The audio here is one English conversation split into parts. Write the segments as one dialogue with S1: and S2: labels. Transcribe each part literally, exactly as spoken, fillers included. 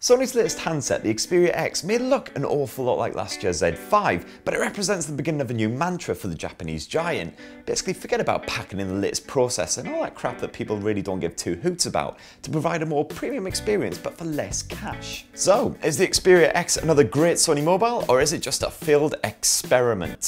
S1: Sony's latest handset, the Xperia X, may look an awful lot like last year's Z five, but it represents the beginning of a new mantra for the Japanese giant. Basically, forget about packing in the latest processor and all that crap that people really don't give two hoots about, to provide a more premium experience but for less cash. So, is the Xperia X another great Sony mobile, or is it just a failed experiment?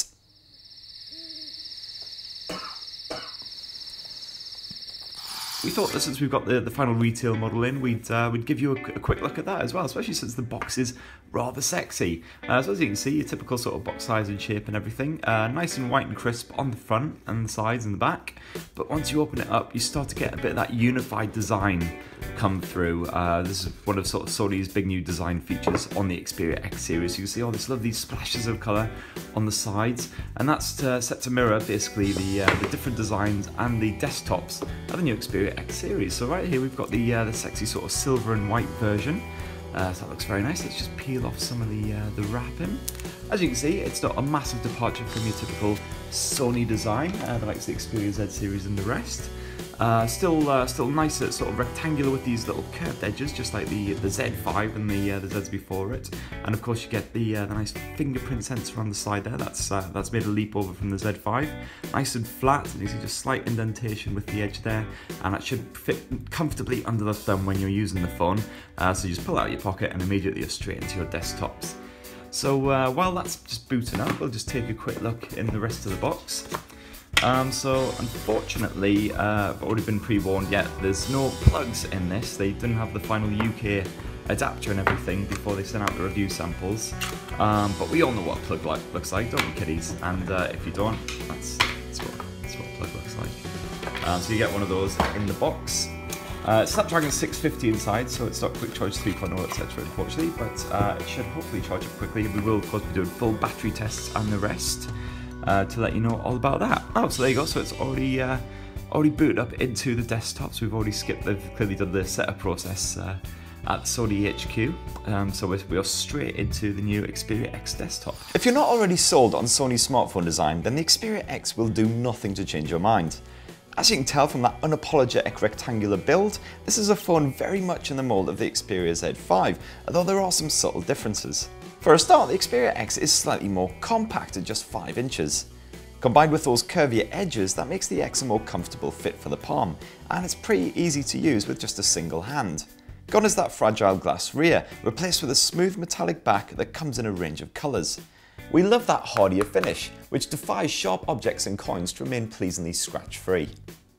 S1: We thought that since we've got the, the final retail model in, we'd uh, we'd give you a, a quick look at that as well, especially since the box is rather sexy. Uh, so as you can see, your typical sort of box size and shape and everything, uh, nice and white and crisp on the front and the sides and the back. But once you open it up, you start to get a bit of that unified design come through. Uh, this is one of sort of Sony's big new design features on the Xperia X series. You can see all this lovely splashes of colour on the sides, and that's to, set to mirror basically the uh, the different designs and the desktops of the new Xperia X series. So right here we've got the uh, the sexy sort of silver and white version. Uh, so that looks very nice. Let's just peel off some of the uh, the wrapping. As you can see, it's not a massive departure from your typical Sony design, uh, the likes of the Xperia Z series and the rest. Uh, still, uh, still nice, uh, sort of rectangular with these little curved edges, just like the the Z five and the uh, the Zs before it. And of course, you get the, uh, the nice fingerprint sensor on the side there. That's uh, that's made a leap over from the Z five. Nice and flat, and you see just slight indentation with the edge there, and that should fit comfortably under the thumb when you're using the phone. Uh, so you just pull out your pocket, and immediately you're straight into your desktops. So uh, while that's just booting up, we'll just take a quick look in the rest of the box. Um, so unfortunately, uh, I've already been pre-warned yet, there's no plugs in this. They didn't have the final U K adapter and everything before they sent out the review samples. Um, but we all know what a plug like, looks like, don't we, kiddies? And uh, if you don't, that's, that's, what, that's what a plug looks like. Um, so you get one of those in the box. Uh, Snapdragon six fifty inside, so it's not quick charge three point oh, et cetera, unfortunately, but uh, it should hopefully charge up quickly. We will, of course, be doing full battery tests and the rest. Uh, to let you know all about that. Oh, so there you go. So it's already uh, already booted up into the desktops. We've already skipped. They've clearly done the setup process uh, at Sony H Q. Um, so we're, we're straight into the new Xperia X desktop. If you're not already sold on Sony's smartphone design, then the Xperia X will do nothing to change your mind. As you can tell from that unapologetic rectangular build, this is a phone very much in the mold of the Xperia Z five, although there are some subtle differences. For a start, the Xperia X is slightly more compact at just five inches. Combined with those curvier edges, that makes the X a more comfortable fit for the palm, and it's pretty easy to use with just a single hand. Gone is that fragile glass rear, replaced with a smooth metallic back that comes in a range of colours. We love that hardier finish, which defies sharp objects and coins to remain pleasingly scratch-free.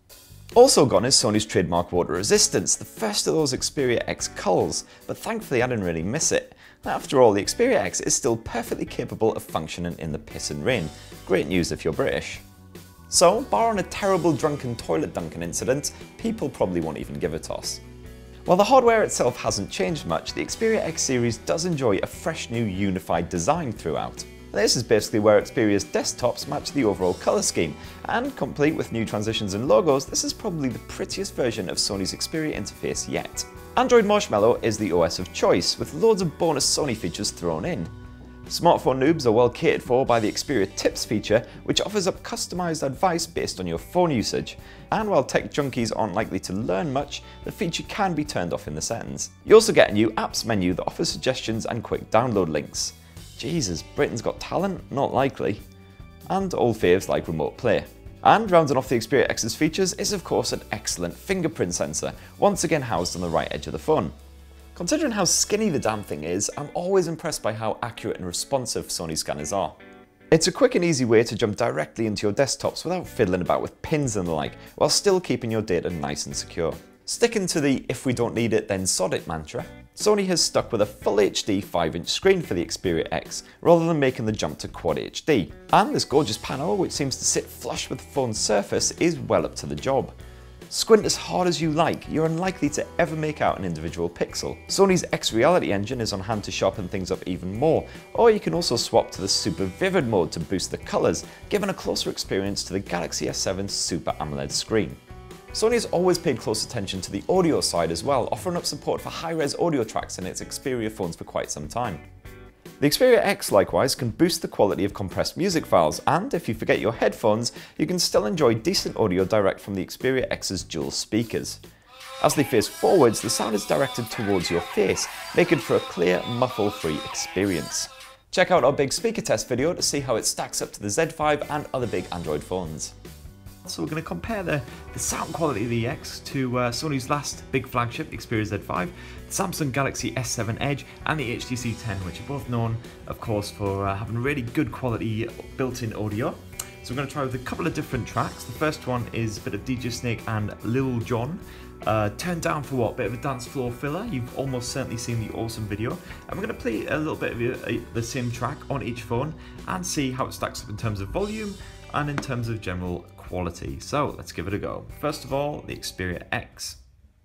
S1: Also gone is Sony's trademark water resistance, the first of those Xperia X culls, but thankfully I didn't really miss it. After all, the Xperia X is still perfectly capable of functioning in the piss and rain. Great news if you're British. So, barring a terrible drunken toilet dunking incident, people probably won't even give a toss. While the hardware itself hasn't changed much, the Xperia X series does enjoy a fresh new unified design throughout. This is basically where Xperia's desktops match the overall colour scheme, and complete with new transitions and logos, this is probably the prettiest version of Sony's Xperia interface yet. Android Marshmallow is the O S of choice, with loads of bonus Sony features thrown in. Smartphone noobs are well catered for by the Xperia Tips feature, which offers up customised advice based on your phone usage. And while tech junkies aren't likely to learn much, the feature can be turned off in the settings. You also get a new apps menu that offers suggestions and quick download links. Jesus, Britain's got talent? Not likely. And old faves like Remote Play. And rounding off the Xperia X's features is of course an excellent fingerprint sensor, once again housed on the right edge of the phone. Considering how skinny the damn thing is, I'm always impressed by how accurate and responsive Sony scanners are. It's a quick and easy way to jump directly into your desktops without fiddling about with pins and the like, while still keeping your data nice and secure. Sticking to the if we don't need it then sod it mantra, Sony has stuck with a full H D five inch screen for the Xperia X rather than making the jump to Quad H D. And this gorgeous panel, which seems to sit flush with the phone's surface, is well up to the job. Squint as hard as you like, you're unlikely to ever make out an individual pixel. Sony's X-Reality engine is on hand to sharpen things up even more, or you can also swap to the Super Vivid mode to boost the colours, giving a closer experience to the Galaxy S seven's Super AMOLED screen. Sony has always paid close attention to the audio side as well, offering up support for high-res audio tracks in its Xperia phones for quite some time. The Xperia X likewise can boost the quality of compressed music files, and if you forget your headphones, you can still enjoy decent audio direct from the Xperia X's dual speakers. As they face forwards, the sound is directed towards your face, making for a clear, muffle-free experience. Check out our big speaker test video to see how it stacks up to the Z five and other big Android phones. So we're going to compare the, the sound quality of the E X to uh, Sony's last big flagship, Xperia Z five, the Samsung Galaxy S seven Edge and the H T C ten, which are both known, of course, for uh, having really good quality built-in audio. So we're going to try with a couple of different tracks. The first one is a bit of D J Snake and Lil Jon. Uh, Turned Down for What? Bit of a dance floor filler. You've almost certainly seen the awesome video. And we're going to play a little bit of a, a, the same track on each phone and see how it stacks up in terms of volume and in terms of general quality. So let's give it a go. First of all, the Xperia X.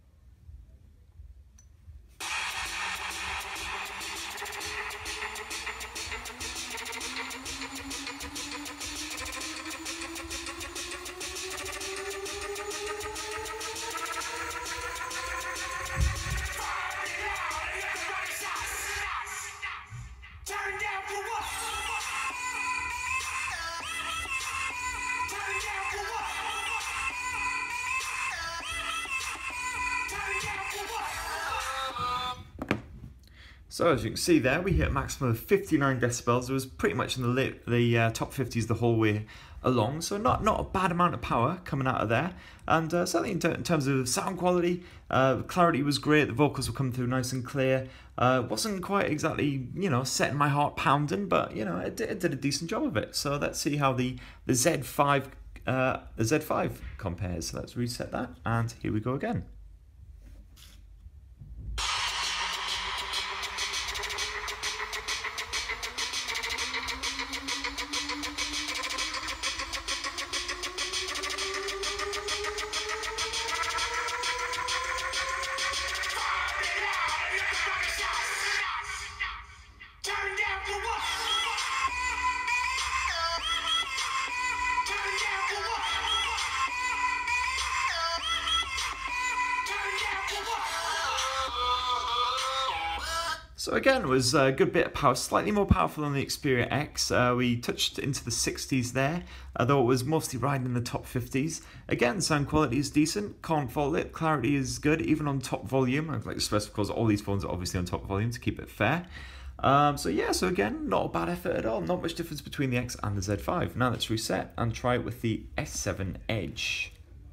S1: So as you can see there, we hit a maximum of fifty-nine decibels. It was pretty much in the late, the uh, top fifties the whole way along, so not not a bad amount of power coming out of there. And uh, certainly in, ter in terms of sound quality, uh, clarity was great. The vocals were coming through nice and clear. Uh, wasn't quite exactly, you know, setting my heart pounding, but you know, it, it did a decent job of it. So let's see how the the Z five uh, the Z five compares. So let's reset that, and here we go again. So again, it was a good bit of power, slightly more powerful than the Xperia X. Uh, we touched into the sixties there, although it was mostly riding in the top fifties. Again, sound quality is decent, can't fault it. Clarity is good, even on top volume. I'd like to stress, of course, all these phones are obviously on top volume to keep it fair. Um, so yeah, so again, not a bad effort at all. Not much difference between the X and the Z five. Now let's reset and try it with the S seven Edge.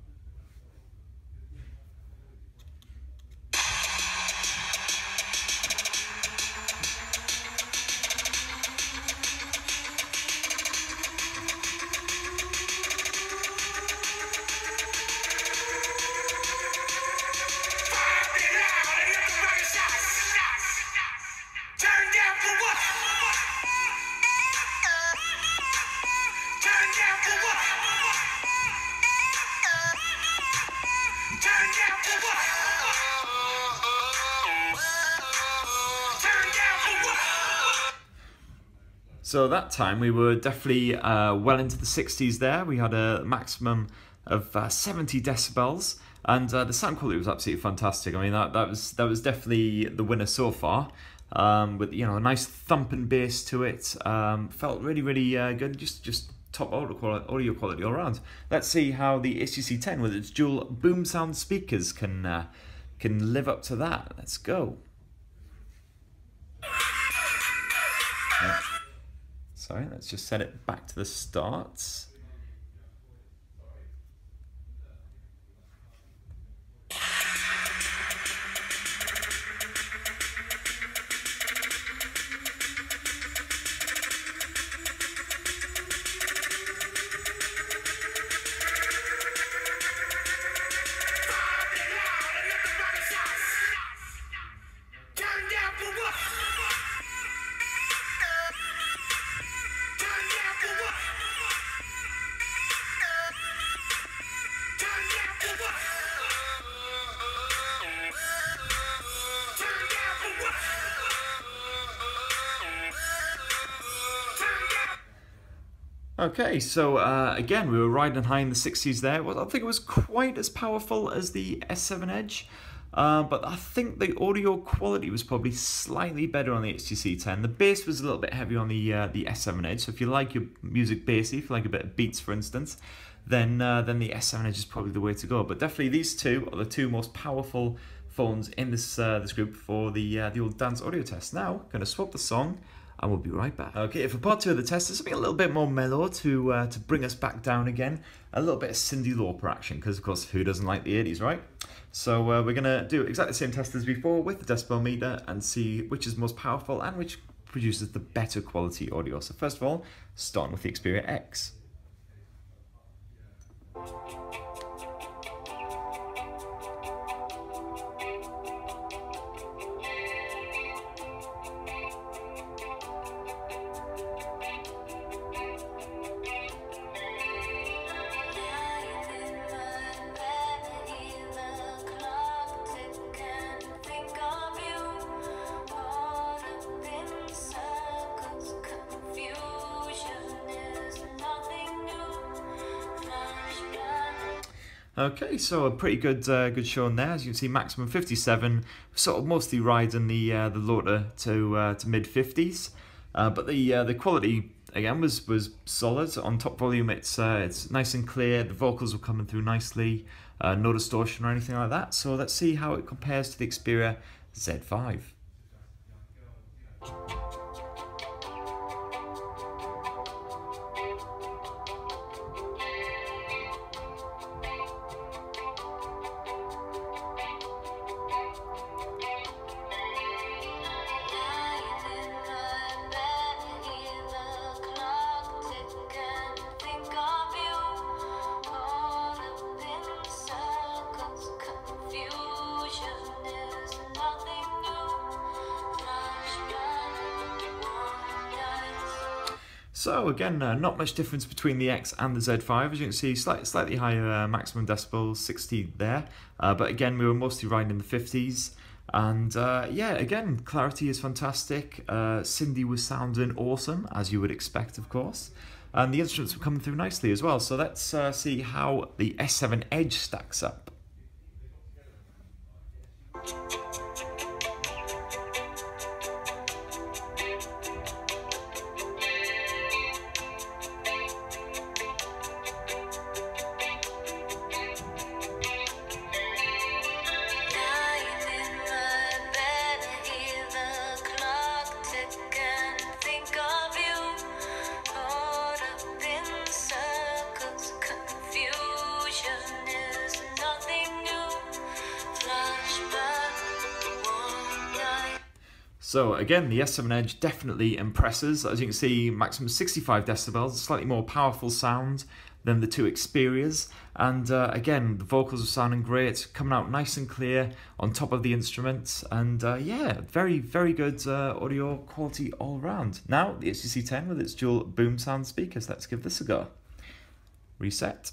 S1: So that time we were definitely uh, well into the sixties there. We had a maximum of uh, seventy decibels, and uh, the sound quality was absolutely fantastic. I mean, that that was that was definitely the winner so far. Um, with, you know, a nice thumping bass to it. Um, felt really really uh, good. Just just top audio quality, audio quality all around. Let's see how the H T C ten with its dual boom sound speakers can uh, can live up to that. Let's go. Yeah. Sorry, let's just set it back to the start. Okay, so uh, again, we were riding high in the sixties there. Well, I don't think it was quite as powerful as the S seven Edge, uh, but I think the audio quality was probably slightly better on the H T C ten. The bass was a little bit heavy on the uh, the S seven Edge, so if you like your music bassy, if you like a bit of beats, for instance, then uh, then the S seven Edge is probably the way to go. But definitely these two are the two most powerful phones in this uh, this group for the uh, the old dance audio test. Now, going to swap the song, and we'll be right back. Okay, for part two of the test, there's something a little bit more mellow to uh, to bring us back down again. A little bit of Cyndi Lauper action, because of course, who doesn't like the eighties, right? So uh, we're going to do exactly the same test as before with the decibel meter and see which is most powerful and which produces the better quality audio. So first of all, starting with the Xperia X. Okay, so a pretty good uh, good showing there. As you can see, maximum fifty-seven, sort of mostly riding the uh, the Lauter to uh, to mid fifties, uh, but the uh, the quality again was was solid. On top volume, it's uh, it's nice and clear. The vocals were coming through nicely, uh, no distortion or anything like that. So let's see how it compares to the Xperia Z five. So again, uh, not much difference between the X and the Z five. As you can see, slightly, slightly higher uh, maximum decibels, sixty there. Uh, but again, we were mostly riding in the fifties. And uh, yeah, again, clarity is fantastic. Uh, Cyndi was sounding awesome, as you would expect, of course. And the instruments were coming through nicely as well. So let's uh, see how the S seven Edge stacks up. So again, the S seven Edge definitely impresses. As you can see, maximum sixty-five decibels, slightly more powerful sound than the two Xperias. And uh, again, the vocals are sounding great, coming out nice and clear on top of the instruments. And uh, yeah, very, very good uh, audio quality all around. Now, the H T C ten with its dual boom sound speakers. Let's give this a go. Reset.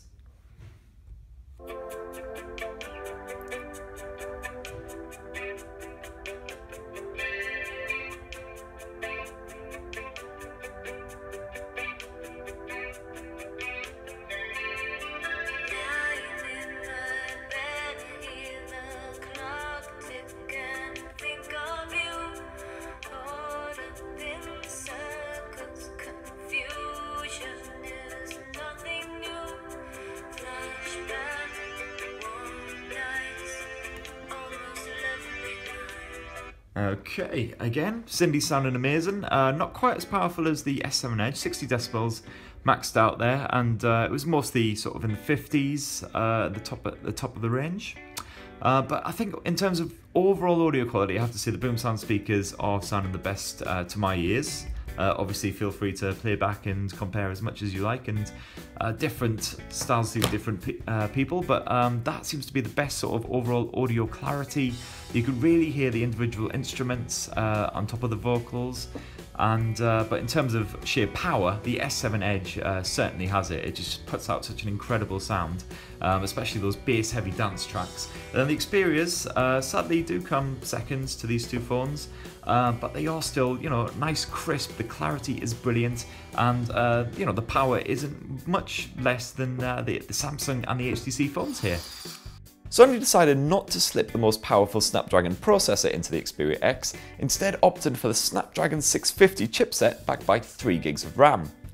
S1: Okay, again, Cyndi sounding amazing. Uh, not quite as powerful as the S seven Edge, sixty decibels maxed out there, and uh, it was mostly sort of in the fifties, uh, the top at the top of the range. Uh, but I think in terms of overall audio quality, I have to say the boom sound speakers are sounding the best uh, to my ears. Uh, obviously, feel free to play back and compare as much as you like, and uh, different styles suit different pe uh, people, but um, that seems to be the best sort of overall audio clarity. You can really hear the individual instruments uh, on top of the vocals, and uh, but in terms of sheer power, the S seven Edge uh, certainly has it. It just puts out such an incredible sound, um, especially those bass-heavy dance tracks. And the Xperias uh, sadly do come seconds to these two phones. Uh, but they are still, you know, nice, crisp. The clarity is brilliant, and uh, you know, the power isn't much less than uh, the, the Samsung and the H T C phones here. Sony decided not to slip the most powerful Snapdragon processor into the Xperia X, instead opted for the Snapdragon six fifty chipset backed by three gigs of RAM.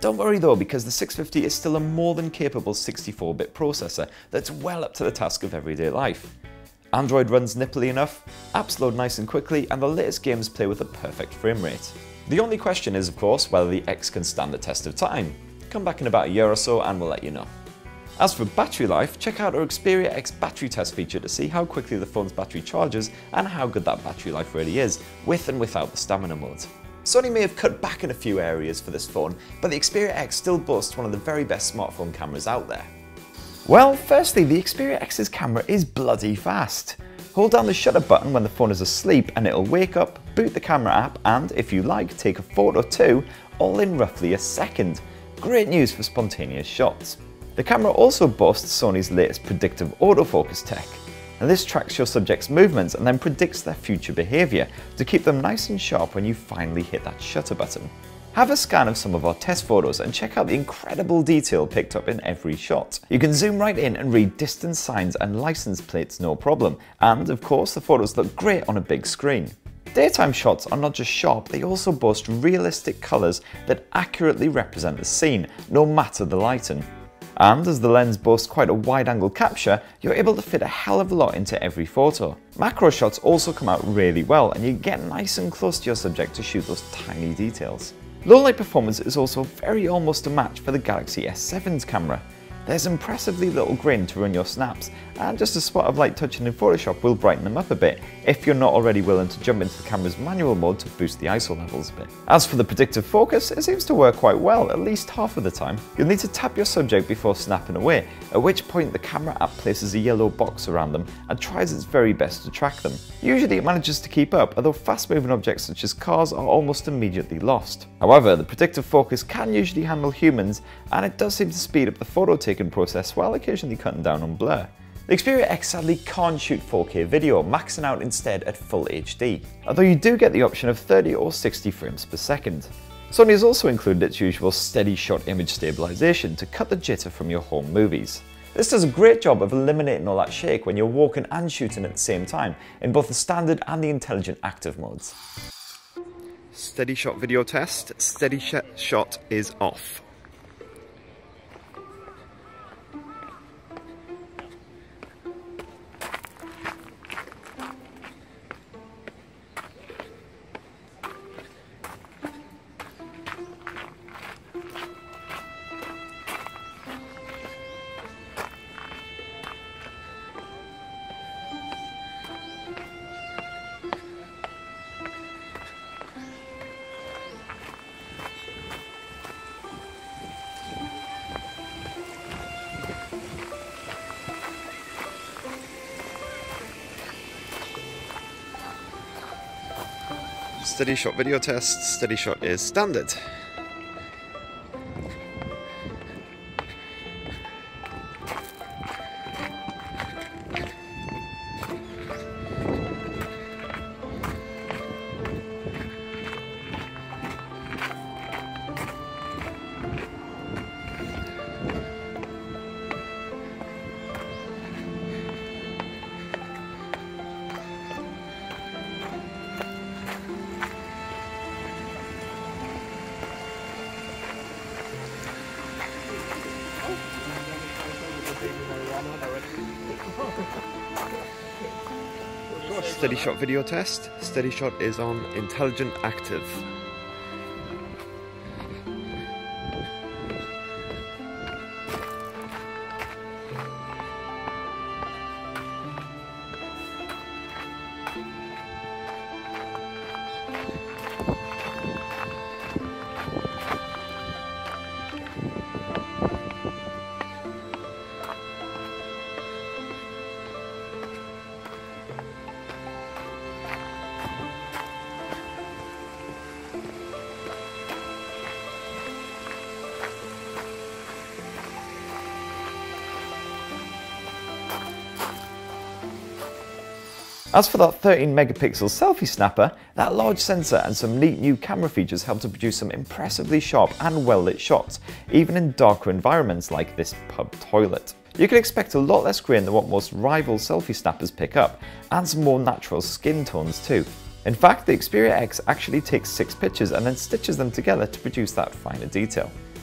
S1: Don't worry though, because the six fifty is still a more than capable sixty-four bit processor that's well up to the task of everyday life. Android runs nipply enough, apps load nice and quickly, and the latest games play with a perfect frame rate. The only question is, of course, whether the X can stand the test of time. Come back in about a year or so and we'll let you know. As for battery life, check out our Xperia X battery test feature to see how quickly the phone's battery charges and how good that battery life really is, with and without the stamina mode. Sony may have cut back in a few areas for this phone, but the Xperia X still boasts one of the very best smartphone cameras out there. Well, firstly, the Xperia X's camera is bloody fast. Hold down the shutter button when the phone is asleep and it'll wake up, boot the camera app and, if you like, take a photo too, all in roughly a second. Great news for spontaneous shots. The camera also boasts Sony's latest predictive autofocus tech. And this tracks your subject's movements and then predicts their future behaviour to keep them nice and sharp when you finally hit that shutter button. Have a scan of some of our test photos and check out the incredible detail picked up in every shot. You can zoom right in and read distance signs and license plates no problem, and of course the photos look great on a big screen. Daytime shots are not just sharp, they also boast realistic colours that accurately represent the scene, no matter the lighting. And as the lens boasts quite a wide-angle capture, you're able to fit a hell of a lot into every photo. Macro shots also come out really well and you get nice and close to your subject to shoot those tiny details. Low light performance is also very almost a match for the Galaxy S seven's camera. There's impressively little grain to run your snaps, and just a spot of light touching in Photoshop will brighten them up a bit, if you're not already willing to jump into the camera's manual mode to boost the I S O levels a bit. As for the predictive focus, it seems to work quite well, at least half of the time. You'll need to tap your subject before snapping away, at which point the camera app places a yellow box around them and tries its very best to track them. Usually it manages to keep up, although fast-moving objects such as cars are almost immediately lost. However, the predictive focus can usually handle humans, and it does seem to speed up the photo taking process while occasionally cutting down on blur. The Xperia X sadly can't shoot four K video, maxing out instead at full H D, although you do get the option of thirty or sixty frames per second. Sony has also included its usual steady shot image stabilization to cut the jitter from your home movies. This does a great job of eliminating all that shake when you're walking and shooting at the same time in both the standard and the intelligent active modes. Steady shot video test, steady sh shot is off. Steady shot video test, steady shot is standard. Steady shot video test, steady shot is on intelligent active. As for that thirteen megapixel selfie snapper, that large sensor and some neat new camera features help to produce some impressively sharp and well lit shots, even in darker environments like this pub toilet. You can expect a lot less grain than what most rival selfie snappers pick up, and some more natural skin tones too. In fact, the Xperia X actually takes six pictures and then stitches them together to produce that finer detail.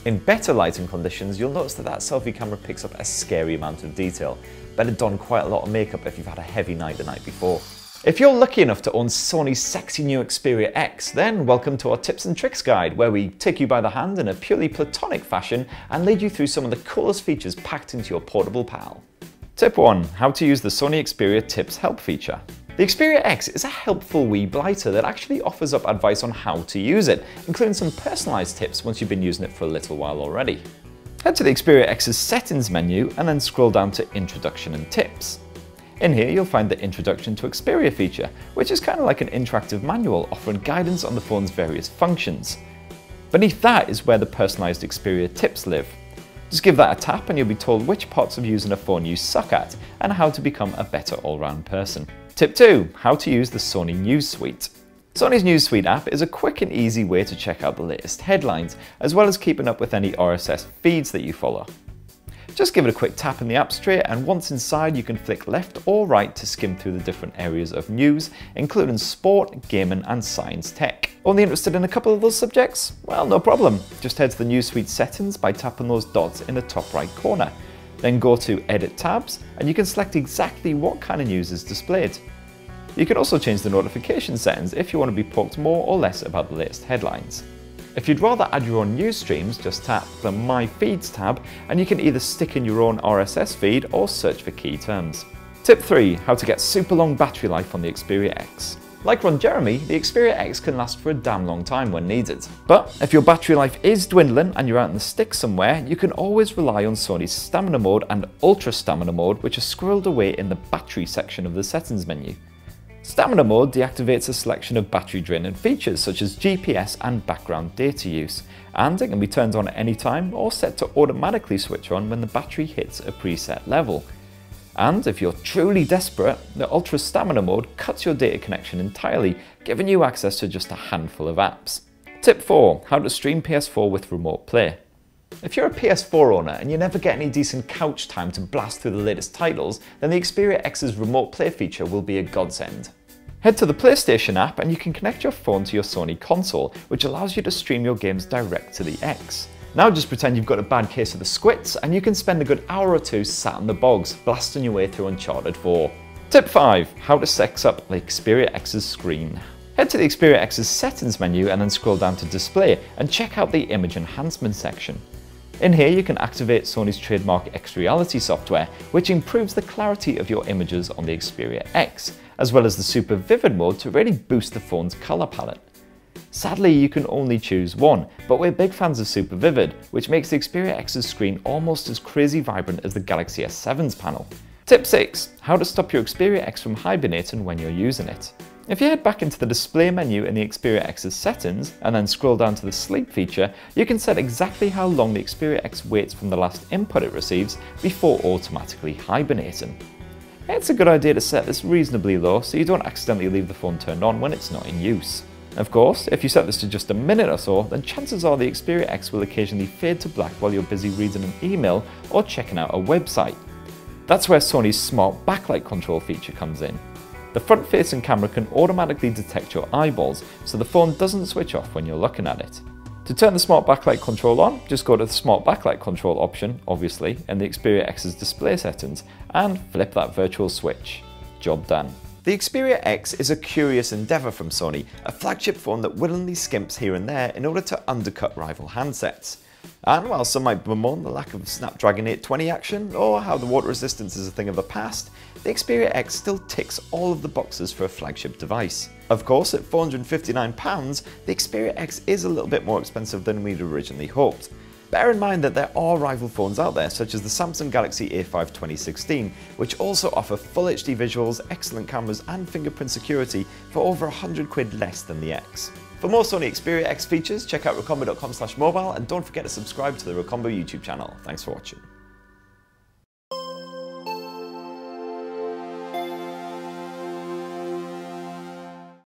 S1: In better lighting conditions, you'll notice that that selfie camera picks up a scary amount of detail. Better don quite a lot of makeup if you've had a heavy night the night before. If you're lucky enough to own Sony's sexy new Xperia X, then welcome to our tips and tricks guide, where we take you by the hand in a purely platonic fashion and lead you through some of the coolest features packed into your portable pal. Tip one. How to use the Sony Xperia Tips Help feature. The Xperia X is a helpful wee blighter that actually offers up advice on how to use it, including some personalised tips once you've been using it for a little while already. Head to the Xperia X's settings menu and then scroll down to Introduction and Tips. In here you'll find the Introduction to Xperia feature, which is kind of like an interactive manual offering guidance on the phone's various functions. Beneath that is where the personalised Xperia tips live. Just give that a tap and you'll be told which parts of using a phone you suck at and how to become a better all-round person. Tip two. How to use the Sony News Suite. Sony's News Suite app is a quick and easy way to check out the latest headlines, as well as keeping up with any R S S feeds that you follow. Just give it a quick tap in the app straight, and once inside you can flick left or right to skim through the different areas of news, including sport, gaming and science tech. Only interested in a couple of those subjects? Well, no problem. Just head to the News Suite settings by tapping those dots in the top right corner. Then go to Edit Tabs and you can select exactly what kind of news is displayed. You can also change the notification settings if you want to be poked more or less about the latest headlines. If you'd rather add your own news streams, just tap the My Feeds tab and you can either stick in your own R S S feed or search for key terms. Tip three. How to get super long battery life on the Xperia X. Like Ron Jeremy, the Xperia X can last for a damn long time when needed. But if your battery life is dwindling and you're out in the sticks somewhere, you can always rely on Sony's Stamina Mode and Ultra Stamina Mode, which are squirreled away in the battery section of the settings menu. Stamina Mode deactivates a selection of battery draining features such as G P S and background data use, and it can be turned on at any time or set to automatically switch on when the battery hits a preset level. And if you're truly desperate, the Ultra Stamina Mode cuts your data connection entirely, giving you access to just a handful of apps. Tip four. How to stream P S four with remote play. If you're a P S four owner and you never get any decent couch time to blast through the latest titles, then the Xperia X's remote play feature will be a godsend. Head to the PlayStation app and you can connect your phone to your Sony console, which allows you to stream your games direct to the X. Now just pretend you've got a bad case of the squits and you can spend a good hour or two sat in the bogs, blasting your way through Uncharted four. Tip five. How to sex up the Xperia X's screen. Head to the Xperia X's settings menu and then scroll down to display and check out the image enhancement section. In here you can activate Sony's trademark X-Reality software, which improves the clarity of your images on the Xperia X, as well as the Super Vivid mode to really boost the phone's colour palette. Sadly, you can only choose one, but we're big fans of Super Vivid, which makes the Xperia X's screen almost as crazy vibrant as the Galaxy S seven's panel. Tip six. How to stop your Xperia X from hibernating when you're using it. If you head back into the display menu in the Xperia X's settings and then scroll down to the sleep feature, you can set exactly how long the Xperia X waits from the last input it receives before automatically hibernating. It's a good idea to set this reasonably low so you don't accidentally leave the phone turned on when it's not in use. Of course, if you set this to just a minute or so, then chances are the Xperia X will occasionally fade to black while you're busy reading an email or checking out a website. That's where Sony's smart backlight control feature comes in. The front-facing camera can automatically detect your eyeballs, so the phone doesn't switch off when you're looking at it. To turn the smart backlight control on, just go to the smart backlight control option, obviously, in the Xperia X's display settings, and flip that virtual switch. Job done. The Xperia X is a curious endeavour from Sony, a flagship phone that willingly skimps here and there in order to undercut rival handsets. And while some might bemoan the lack of Snapdragon eight twenty action, or how the water resistance is a thing of the past, the Xperia X still ticks all of the boxes for a flagship device. Of course, at four hundred and fifty-nine pounds, the Xperia X is a little bit more expensive than we'd originally hoped. Bear in mind that there are rival phones out there, such as the Samsung Galaxy A five twenty sixteen, which also offer full H D visuals, excellent cameras and fingerprint security for over one hundred quid less than the X. For more Sony Xperia X features, check out rocombo dot com slash mobile and don't forget to subscribe to the Rocombo YouTube channel. Thanks for watching.